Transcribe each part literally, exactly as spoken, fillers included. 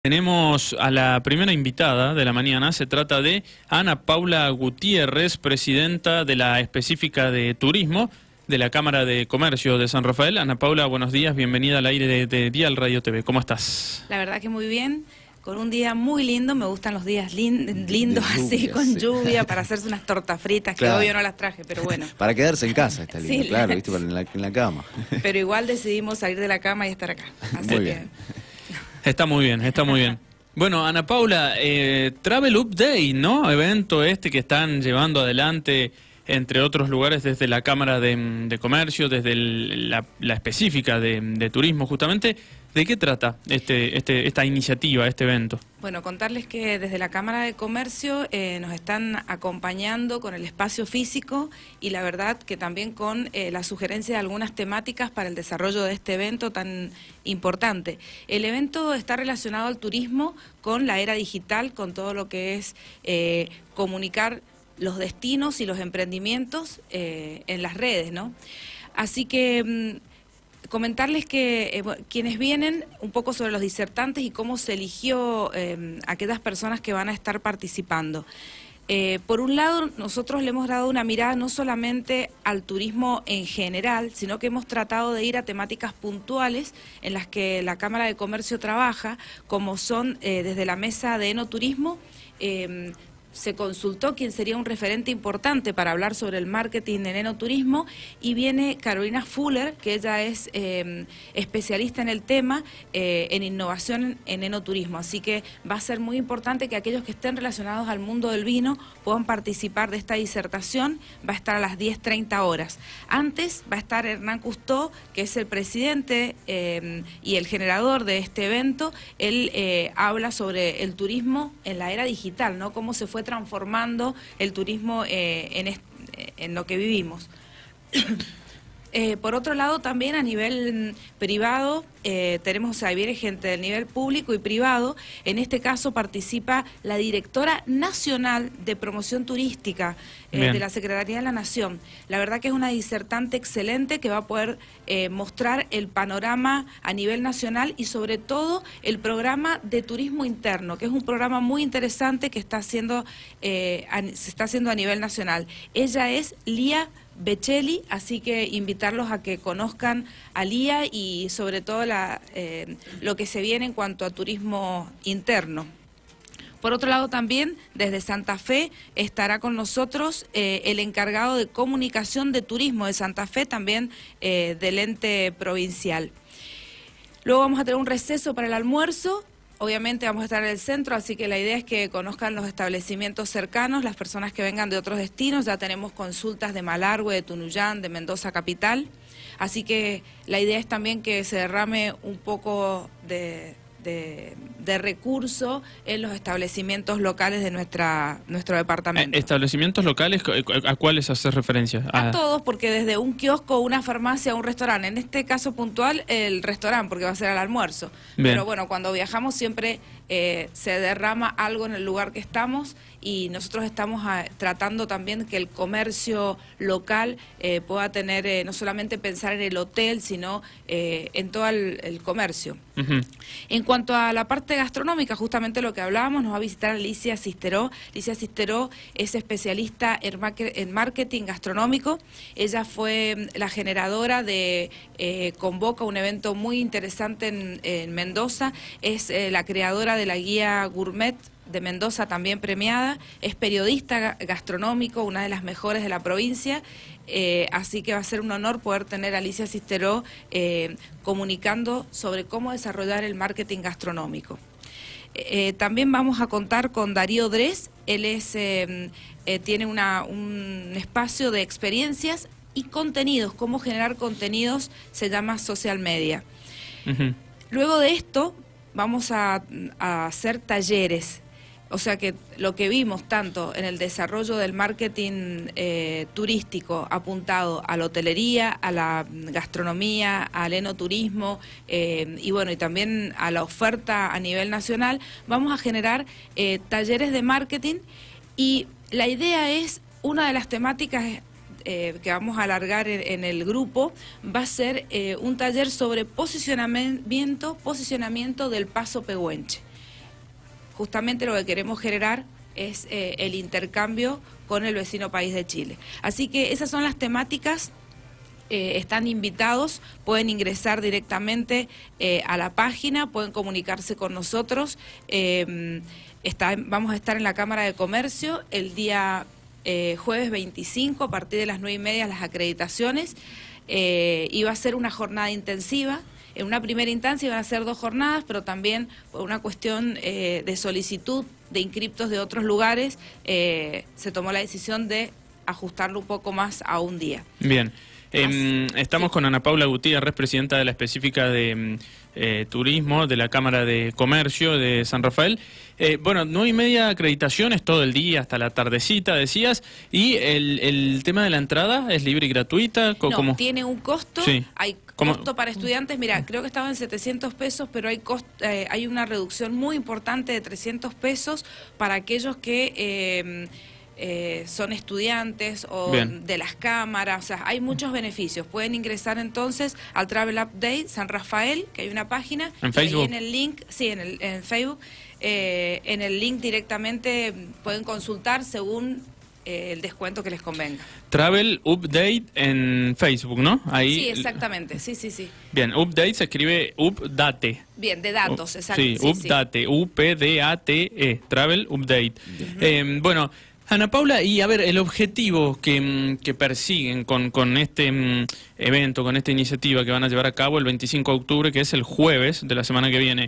Tenemos a la primera invitada de la mañana, se trata de Ana Paula Gutiérrez, presidenta de la específica de turismo de la Cámara de Comercio de San Rafael. Ana Paula, buenos días, bienvenida al aire de, de Dial Radio T V, ¿cómo estás? La verdad que muy bien, con un día muy lindo, me gustan los días lin lindos lluvia, así, con sí. lluvia, para hacerse unas tortas fritas, claro. Que obvio no las traje, pero bueno. Para quedarse en casa está lindo, sí, claro, la... viste, en la, en la cama. Pero igual decidimos salir de la cama y estar acá, así muy que... bien. Está muy bien, está muy bien. Bueno, Ana Paula, eh, Travel Up Day, ¿no? Evento este que están llevando adelante, entre otros lugares, desde la Cámara de, de Comercio, desde el, la, la específica de, de turismo, justamente. ¿De qué trata este, este, esta iniciativa, este evento? Bueno, contarles que desde la Cámara de Comercio eh, nos están acompañando con el espacio físico y la verdad que también con eh, la sugerencia de algunas temáticas para el desarrollo de este evento tan importante. El evento está relacionado al turismo con la era digital, con todo lo que es eh, comunicar los destinos y los emprendimientos eh, en las redes, ¿no? Así que... Mmm, comentarles que eh, quienes vienen, un poco sobre los disertantes y cómo se eligió eh, a aquellas personas que van a estar participando. Eh, por un lado, nosotros le hemos dado una mirada no solamente al turismo en general, sino que hemos tratado de ir a temáticas puntuales en las que la Cámara de Comercio trabaja, como son eh, desde la mesa de enoturismo. Eh, Se consultó quién sería un referente importante para hablar sobre el marketing en enoturismo y viene Carolina Fuller, que ella es eh, especialista en el tema, eh, en innovación en enoturismo. Así que va a ser muy importante que aquellos que estén relacionados al mundo del vino puedan participar de esta disertación. Va a estar a las diez treinta horas. Antes va a estar Hernán Custó, que es el presidente eh, y el generador de este evento. Él eh, habla sobre el turismo en la era digital, ¿no? Cómo se fue transformando el turismo eh, en, est en lo que vivimos. Eh, por otro lado, también a nivel privado, eh, tenemos, o sea, viene gente del nivel público y privado. En este caso participa la directora nacional de promoción turística eh, de la Secretaría de la Nación. La verdad que es una disertante excelente que va a poder eh, mostrar el panorama a nivel nacional y sobre todo el programa de turismo interno, que es un programa muy interesante que está haciendo, eh, a, se está haciendo a nivel nacional. Ella es Lía Bechelli, así que invitarlos a que conozcan a Lía y sobre todo la, eh, lo que se viene en cuanto a turismo interno. Por otro lado también, desde Santa Fe estará con nosotros eh, el encargado de comunicación de turismo de Santa Fe, también eh, del ente provincial. Luego vamos a tener un receso para el almuerzo. Obviamente vamos a estar en el centro, así que la idea es que conozcan los establecimientos cercanos, las personas que vengan de otros destinos. Ya tenemos consultas de Malargüe, de Tunuyán, de Mendoza Capital. Así que la idea es también que se derrame un poco de, de, de recurso en los establecimientos locales de nuestra nuestro departamento. ¿Establecimientos locales? ¿A cuáles haces referencia? A, a todos, porque desde un kiosco, una farmacia, un restaurante. En este caso puntual, el restaurante, porque va a ser al almuerzo. Bien. Pero bueno, cuando viajamos siempre eh, se derrama algo en el lugar que estamos y nosotros estamos a, tratando también que el comercio local eh, pueda tener, eh, no solamente pensar en el hotel, sino eh, en todo el, el comercio. Uh-huh. En cuanto a la parte gastronómica, justamente lo que hablábamos, nos va a visitar Alicia Sisteró. Alicia Sisteró es especialista en, en marketing gastronómico. Ella fue la generadora de eh, Convoca, un evento muy interesante en, en Mendoza. Es eh, la creadora de la guía Gourmet de Mendoza, también premiada. Es periodista gastronómico, una de las mejores de la provincia. Eh, así que va a ser un honor poder tener a Alicia Sisteró eh, comunicando sobre cómo desarrollar el marketing gastronómico. Eh, también vamos a contar con Darío Dres. Él es, eh, eh, tiene una, un espacio de experiencias y contenidos, cómo generar contenidos, se llama Social Media. Uh-huh. Luego de esto vamos a, a hacer talleres. O sea que lo que vimos tanto en el desarrollo del marketing eh, turístico apuntado a la hotelería, a la gastronomía, al enoturismo eh, y bueno, y también a la oferta a nivel nacional, vamos a generar eh, talleres de marketing y la idea es, una de las temáticas eh, que vamos a alargar en, en el grupo, va a ser eh, un taller sobre posicionamiento, posicionamiento del Paso Pehuenche. justamente lo que queremos generar es eh, el intercambio con el vecino país de Chile. Así que esas son las temáticas. Eh, están invitados, pueden ingresar directamente eh, a la página, pueden comunicarse con nosotros. Eh, está, vamos a estar en la Cámara de Comercio el día eh, jueves veinticinco, a partir de las nueve y media, las acreditaciones, eh, y va a ser una jornada intensiva. En una primera instancia iban a ser dos jornadas, pero también por una cuestión eh, de solicitud de inscriptos de otros lugares, eh, se tomó la decisión de ajustarlo un poco más a un día. Bien. Eh, estamos sí. con Ana Paula Gutiérrez, presidenta de la específica de eh, Turismo de la Cámara de Comercio de San Rafael. Eh, bueno, nueve y media acreditaciones todo el día hasta la tardecita, decías. ¿Y el, el tema de la entrada es libre y gratuita? No, ¿Cómo? Tiene un costo. Sí. Hay ¿Cómo? costo para estudiantes. Mira, creo que estaba en setecientos pesos, pero hay, cost, eh, hay una reducción muy importante de trescientos pesos para aquellos que... Eh, Eh, son estudiantes o Bien. de las cámaras, o sea, hay muchos beneficios. Pueden ingresar entonces al Travel Update San Rafael, que hay una página. ¿En Facebook? Ahí en el link, sí, en, el, en Facebook, eh, en el link directamente pueden consultar según eh, el descuento que les convenga. Travel Update en Facebook, ¿no? Ahí... Sí, exactamente, sí, sí, sí. Bien, Update se escribe Update. Bien, de datos, exacto. Sí, sí, Update, sí. U P D A T E, Travel Update. Uh-huh. eh, bueno... Ana Paula, y a ver, el objetivo que, que persiguen con, con este um, evento, con esta iniciativa que van a llevar a cabo el veinticinco de octubre, que es el jueves de la semana que viene,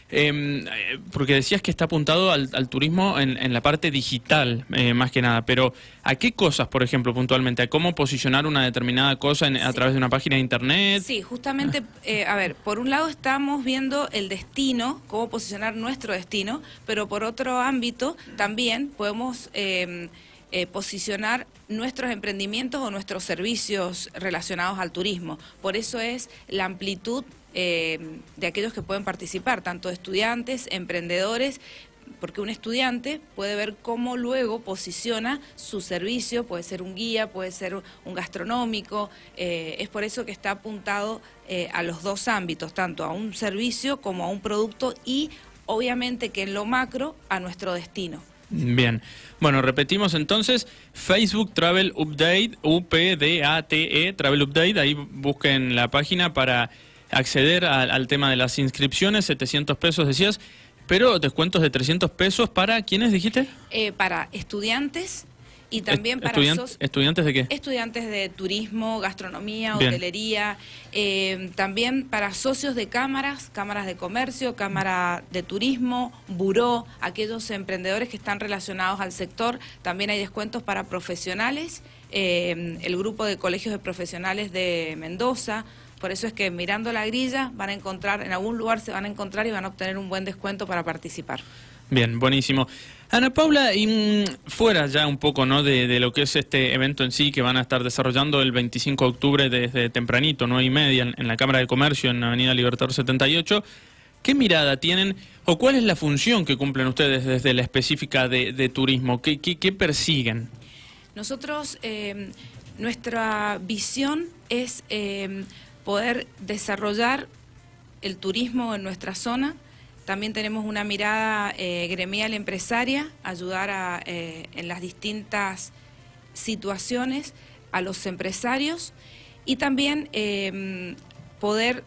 eh, porque decías que está apuntado al, al turismo en, en la parte digital, eh, más que nada, pero ¿a qué cosas, por ejemplo, puntualmente? ¿A cómo posicionar una determinada cosa en, a sí. través de una página de internet? Sí, justamente, eh, a ver, por un lado estamos viendo el destino, cómo posicionar nuestro destino, pero por otro ámbito también podemos eh, eh, posicionar nuestros emprendimientos o nuestros servicios relacionados al turismo. Por eso es la amplitud eh, de aquellos que pueden participar, tanto estudiantes, emprendedores, porque un estudiante puede ver cómo luego posiciona su servicio, puede ser un guía, puede ser un gastronómico, eh, es por eso que está apuntado eh, a los dos ámbitos, tanto a un servicio como a un producto y obviamente que en lo macro a nuestro destino. Bien, bueno, repetimos entonces, Facebook Travel Update, U P D A T E, Travel Update, ahí busquen la página para acceder a, al tema de las inscripciones, setecientos pesos decías, pero descuentos de trescientos pesos para, ¿quiénes dijiste? Eh, para estudiantes y también para... Estudiant, so ¿Estudiantes de qué? Estudiantes de turismo, gastronomía, Bien. hotelería, eh, también para socios de cámaras, cámaras de comercio, cámara de turismo, buró, aquellos emprendedores que están relacionados al sector, también hay descuentos para profesionales, eh, el grupo de colegios de profesionales de Mendoza. Por eso es que mirando la grilla van a encontrar, en algún lugar se van a encontrar y van a obtener un buen descuento para participar. Bien, buenísimo. Ana Paula, y mmm, fuera ya un poco, ¿no?, de, de lo que es este evento en sí que van a estar desarrollando el veinticinco de octubre desde tempranito, nueve y media, en, en la Cámara de Comercio en Avenida Libertador setenta y ocho, ¿qué mirada tienen o cuál es la función que cumplen ustedes desde la específica de, de turismo? ¿Qué, qué, qué persiguen? Nosotros, eh, nuestra visión es... Eh, poder desarrollar el turismo en nuestra zona. También tenemos una mirada eh, gremial empresaria, ayudar a, eh, en las distintas situaciones a los empresarios y también eh, poder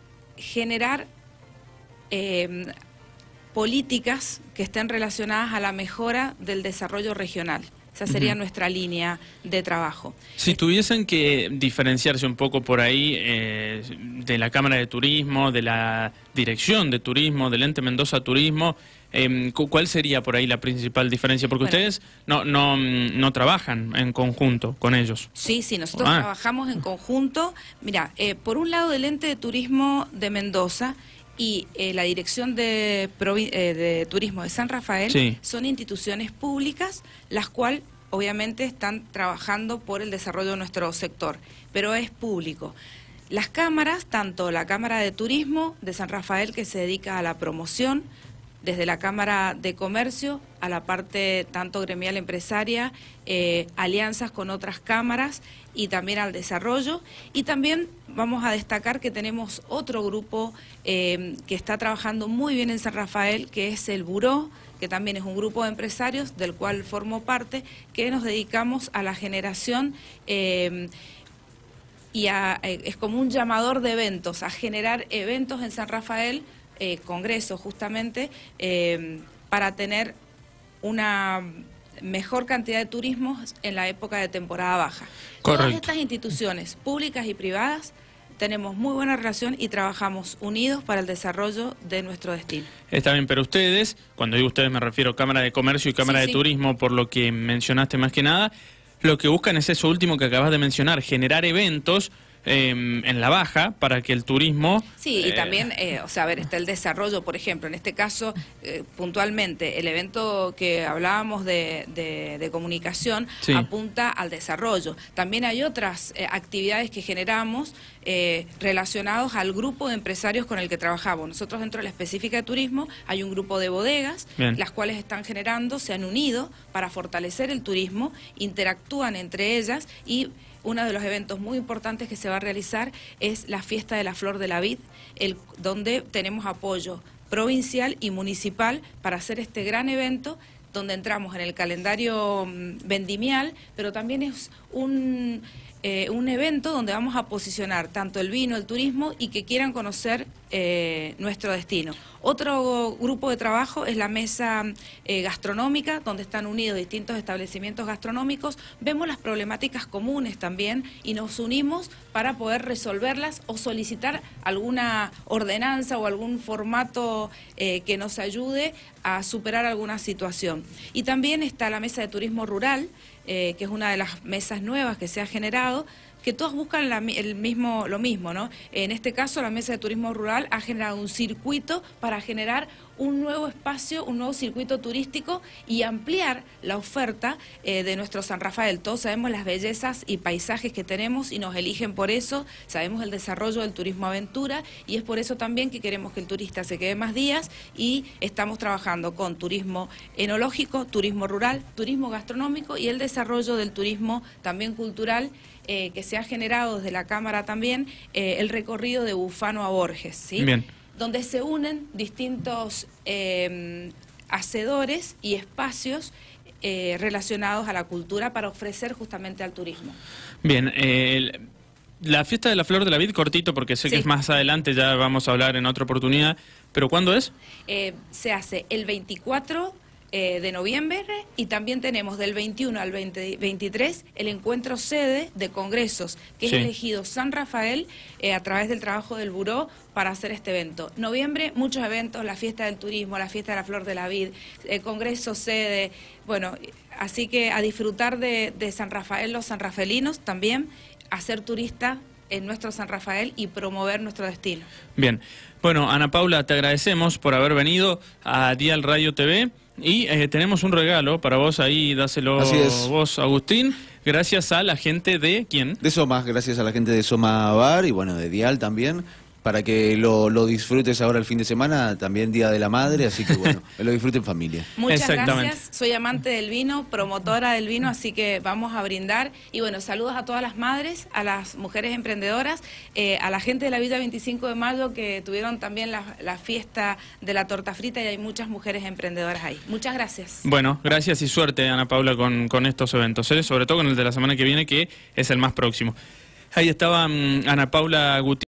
generar eh, políticas que estén relacionadas a la mejora del desarrollo regional. Esa sería uh-huh. nuestra línea de trabajo. Si tuviesen que diferenciarse un poco por ahí eh, de la Cámara de Turismo, de la Dirección de Turismo, del Ente Mendoza Turismo, eh, ¿cuál sería por ahí la principal diferencia? Porque bueno, ustedes no, no, no trabajan en conjunto con ellos. Sí, sí, nosotros ah. trabajamos en conjunto. Mira, eh, por un lado el Ente de Turismo de Mendoza y eh, la Dirección de, Provi eh, de Turismo de San Rafael sí. son instituciones públicas, las cuales obviamente están trabajando por el desarrollo de nuestro sector, pero es público. Las cámaras, tanto la Cámara de Turismo de San Rafael, que se dedica a la promoción, desde la Cámara de Comercio a la parte tanto gremial empresaria, eh, alianzas con otras cámaras y también al desarrollo. Y también vamos a destacar que tenemos otro grupo eh, que está trabajando muy bien en San Rafael, que es el Buró, que también es un grupo de empresarios del cual formo parte, que nos dedicamos a la generación eh, y a, eh, es como un llamador de eventos, a generar eventos en San Rafael, eh, congresos justamente, eh, para tener una mejor cantidad de turismo en la época de temporada baja. Correcto. Todas estas instituciones públicas y privadas tenemos muy buena relación y trabajamos unidos para el desarrollo de nuestro destino. Está bien, pero ustedes, cuando digo ustedes me refiero a Cámara de Comercio y Cámara Sí, de sí. Turismo, por lo que mencionaste más que nada, lo que buscan es eso último que acabas de mencionar, generar eventos eh, en la baja para que el turismo... Sí, y eh, también, eh, o sea, a ver, está el desarrollo, por ejemplo, en este caso, eh, puntualmente, el evento que hablábamos de, de, de comunicación Sí. apunta al desarrollo. También hay otras eh, actividades que generamos eh, relacionados al grupo de empresarios con el que trabajamos. Nosotros dentro de la específica de turismo hay un grupo de bodegas, Bien. las cuales están generando, se han unido para fortalecer el turismo, interactúan entre ellas y... Uno de los eventos muy importantes que se va a realizar es la Fiesta de la Flor de la Vid, el, donde tenemos apoyo provincial y municipal para hacer este gran evento, donde entramos en el calendario mm, vendimial, pero también es un, eh, un evento donde vamos a posicionar tanto el vino, el turismo y que quieran conocer eh, nuestro destino. Otro grupo de trabajo es la mesa eh, gastronómica, donde están unidos distintos establecimientos gastronómicos. Vemos las problemáticas comunes también y nos unimos para poder resolverlas o solicitar alguna ordenanza o algún formato eh, que nos ayude a superar alguna situación. Y también está la mesa de turismo rural, eh, que es una de las mesas nuevas que se ha generado, que todos buscan la, el mismo, lo mismo, ¿no? En este caso, la Mesa de Turismo Rural ha generado un circuito para generar un nuevo espacio, un nuevo circuito turístico y ampliar la oferta eh, de nuestro San Rafael. Todos sabemos las bellezas y paisajes que tenemos y nos eligen por eso, sabemos el desarrollo del turismo aventura y es por eso también que queremos que el turista se quede más días y estamos trabajando con turismo enológico, turismo rural, turismo gastronómico y el desarrollo del turismo también cultural. Eh, que se ha generado desde la Cámara también, eh, el recorrido de Bufano a Borges, ¿sí? Bien. Donde se unen distintos eh, hacedores y espacios eh, relacionados a la cultura para ofrecer justamente al turismo. Bien, eh, el- la Fiesta de la Flor de la Vid, cortito, porque sé Sí. que es más adelante, ya vamos a hablar en otra oportunidad, pero ¿cuándo es? Eh, se hace el veinticuatro eh, de noviembre y también tenemos del veintiuno al veinte, veintitrés el encuentro sede de congresos que Sí. es elegido San Rafael eh, a través del trabajo del Buró para hacer este evento. Noviembre, muchos eventos, la fiesta del turismo, la fiesta de la Flor de la Vid, el congreso sede, bueno, así que a disfrutar de, de San Rafael, los sanrafelinos también, a ser turista en nuestro San Rafael y promover nuestro destino. Bien. Bueno, Ana Paula, te agradecemos por haber venido a Dial Radio T V y eh, tenemos un regalo para vos ahí, dáselo Así es. vos, Agustín, gracias a la gente de... ¿Quién? De Soma, gracias a la gente de Soma Bar y bueno, de Dial también, para que lo, lo disfrutes ahora el fin de semana, también Día de la Madre, así que bueno, lo disfruten en familia. Muchas Exactamente. gracias, soy amante del vino, promotora del vino, así que vamos a brindar. Y bueno, saludos a todas las madres, a las mujeres emprendedoras, eh, a la gente de la Villa veinticinco de mayo que tuvieron también la, la fiesta de la torta frita y hay muchas mujeres emprendedoras ahí. Muchas gracias. Bueno, gracias y suerte, Ana Paula, con, con estos eventos, ¿eh? Sobre todo con el de la semana que viene, que es el más próximo. Ahí estaba mm, Ana Paula Gutiérrez.